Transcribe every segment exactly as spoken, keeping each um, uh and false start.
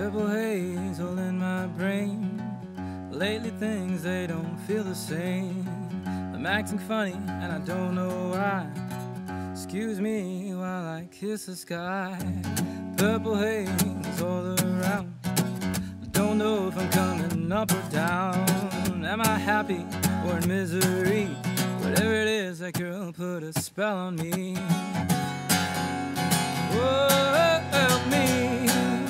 Purple haze all in my brain. Lately things, they don't feel the same. I'm acting funny and I don't know why. Excuse me while I kiss the sky. Purple haze all around. I don't know if I'm coming up or down. Am I happy or in misery? Whatever it is, that girl put a spell on me. Oh, help me.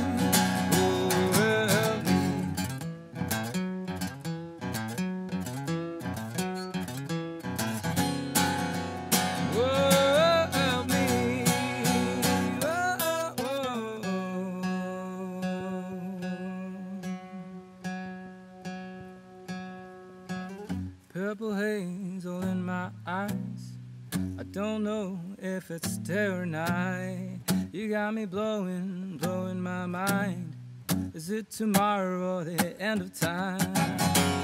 Purple haze all in my eyes. I don't know if it's day or night. You got me blowing, blowing my mind. Is it tomorrow or the end of time?